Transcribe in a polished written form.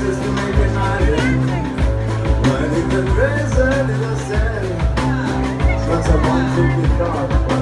just to make it my day. But if the prison is a setting, but I want to be gone.